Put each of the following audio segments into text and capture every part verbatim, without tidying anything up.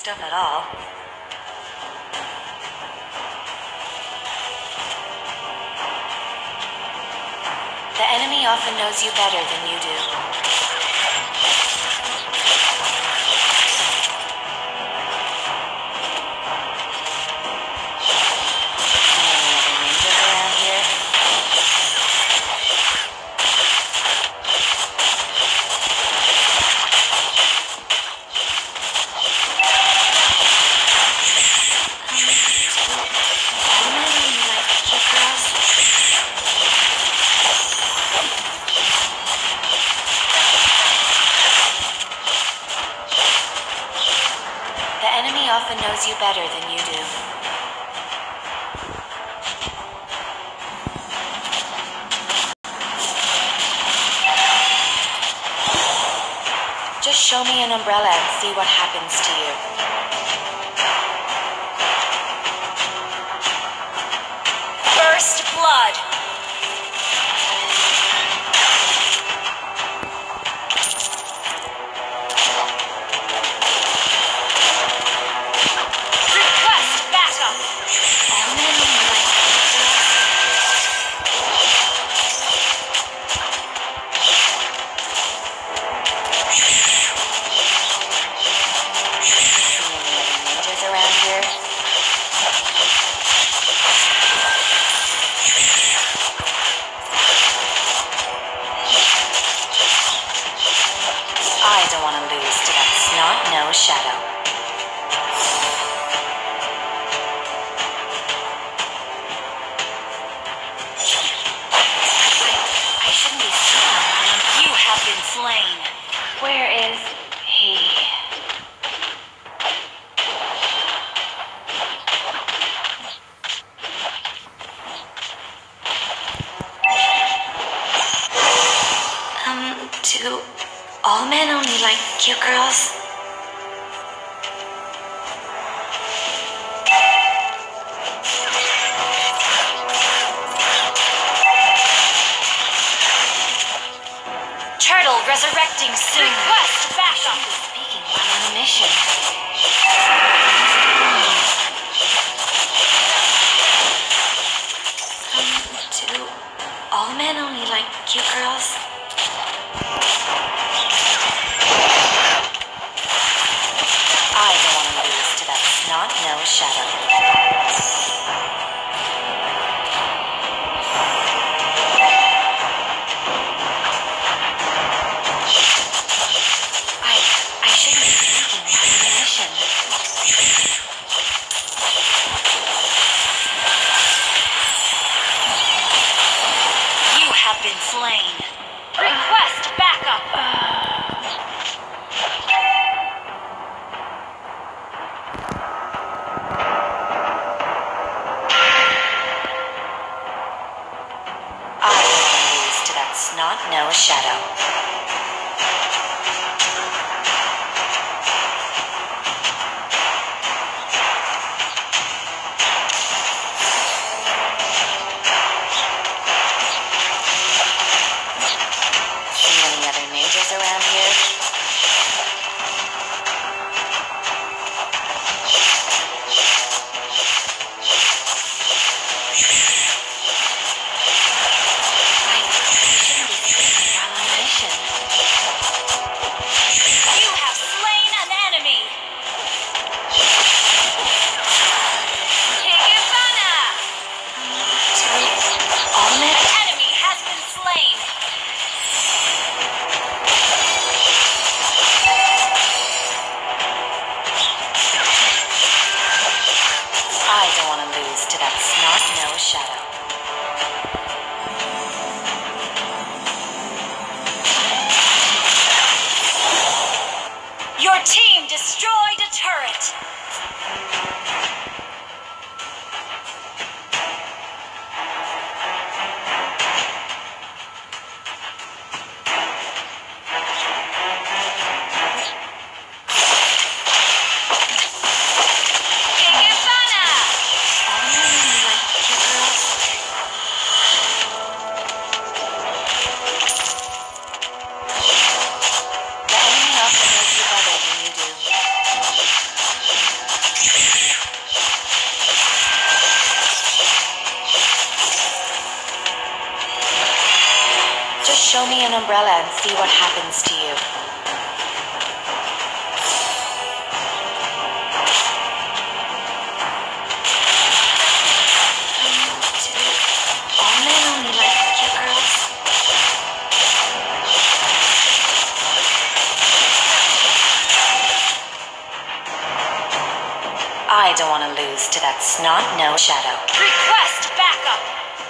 stuff at all. The enemy often knows you better than you do. Often knows you better than you do. Just show me an umbrella and see what happens to you. First blood. I don't want to lose to that snot-nosed shadow. I, I shouldn't be seen. You have been slain. Where is he? Um, to... All men only like cute girls? Turtle resurrecting soon. Request backup. Speaking while on a mission. Um, do all men only like cute girls? I don't want to lose to that snot-nosed shadow. I... I shouldn't be speaking while on a mission. You have been slain. Request backup! Snot-nosed shadow. See any other ninjas around here? I don't want to lose to that snot-nosed shadow. Your team destroyed a turret! The enemy also knows you better than you do. umbrella and see what happens to you. All men only like cute girls. I don't want to lose to that snot-nosed shadow. Request backup!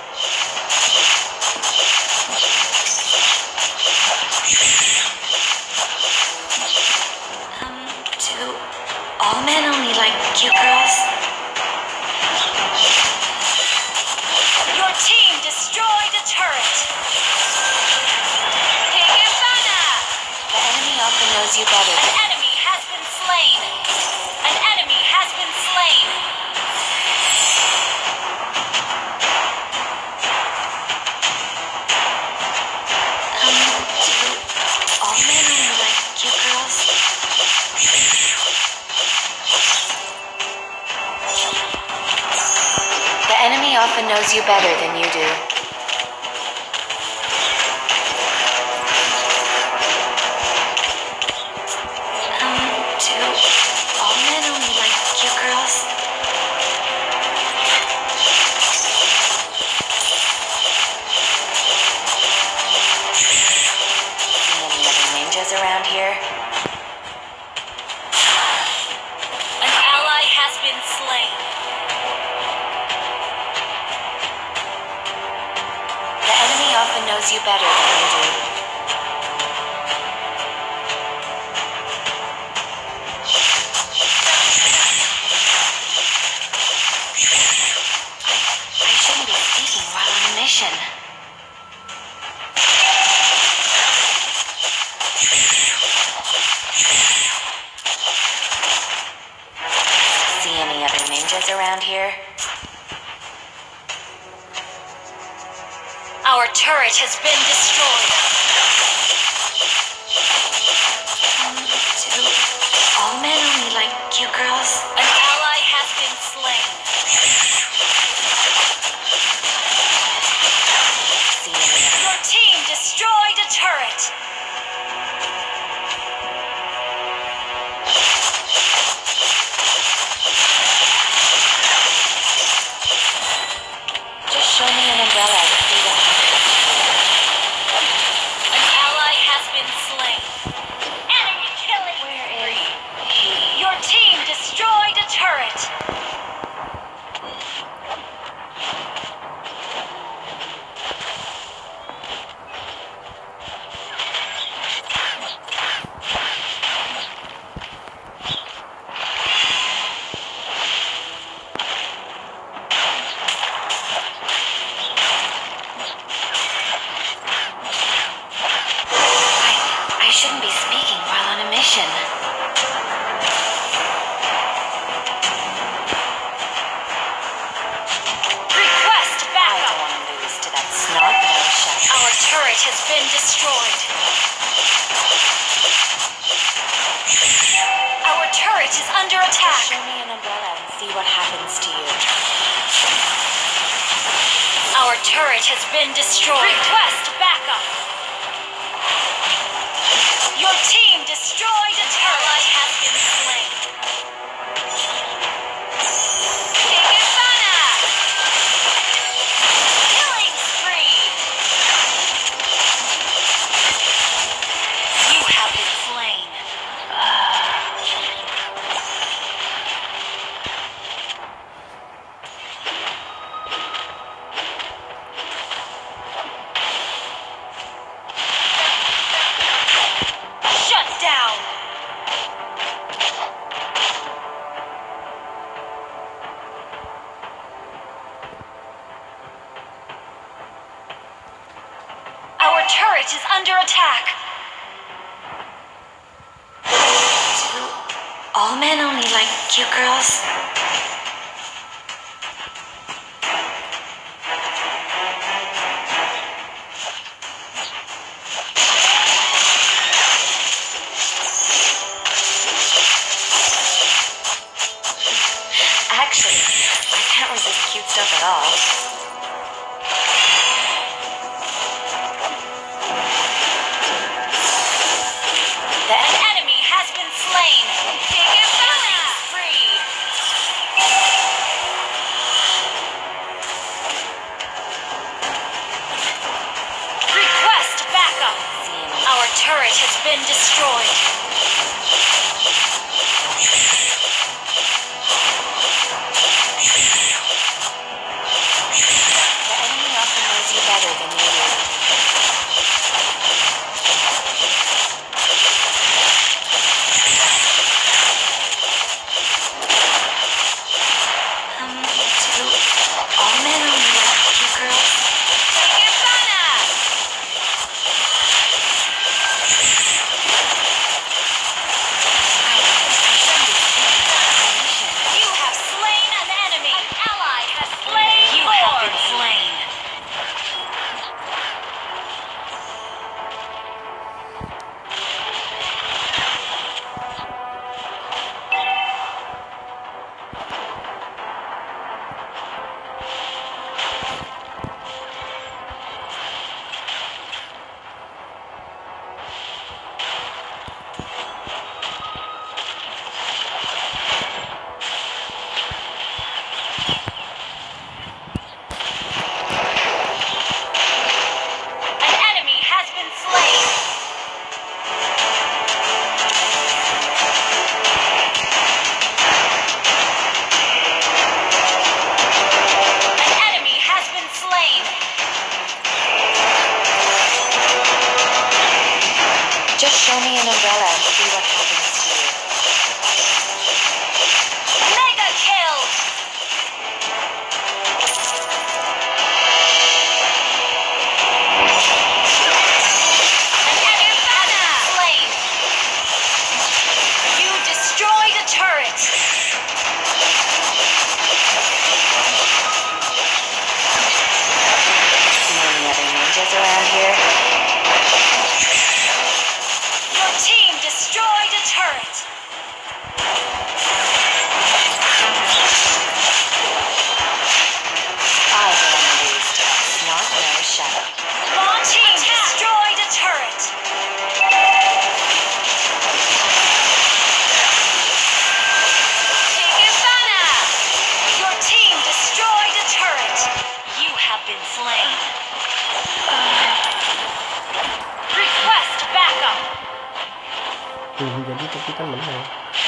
Um, do all men only like cute girls? Your team destroyed a turret! Higibana! The enemy often knows you better. An enemy has been slain! An enemy has been slain! Um, do all men only like cute girls? The enemy often knows you better than you do. Um, do all men only like cute girls? See any other ninjas around here? An ally has been slain. The enemy often knows you better than you do. I, I shouldn't be speaking while on a mission. See any other ninjas around here? Our turret has been destroyed. Um, do all men only like cute girls? An ally has been slain. See any other? Your team destroyed a turret. Just show me an umbrella to see what happens. An ally has been slain. Enemy killing. Where is he? Your team destroyed a turret. I, I shouldn't be speaking while on a mission. Request backup! I don't want to lose to that snot-nosed shadow. Our turret has been destroyed. Our turret is under attack. Show me an umbrella and see what happens to you. Our turret has been destroyed. Request backup! Your team destroyed a turret. Ally has been slain. Higibana! Killing spree! You have been slain. Shut down! Our turret is under attack. Do all men only like cute girls? Actually, I can't resist cute stuff at all.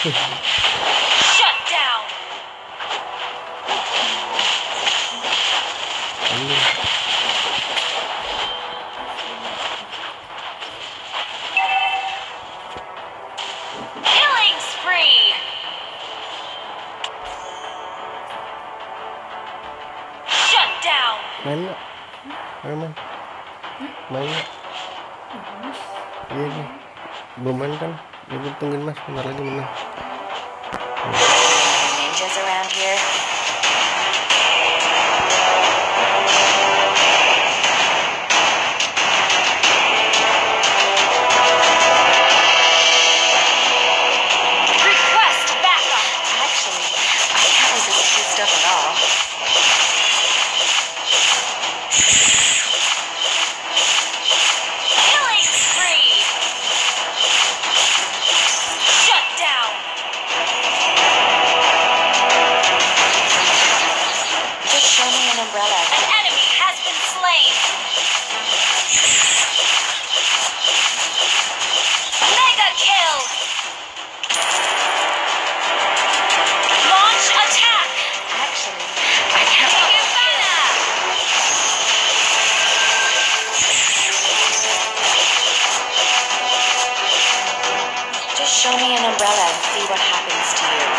Shut down. Killing spree. Shut down. Main nggak? Ayo main. Main nggak? Iya nih. Belum main kan? Ibu tungguin mas, bentar lagi menang. Ninjas around here. Request backup. Actually, I can't resist good stuff at all. Killing spree. Shut down. Just show me an umbrella. An enemy has been slain. Mega kill. Launch attack. Actually, I can't. Ivana. Just show me an umbrella and see what happens to you.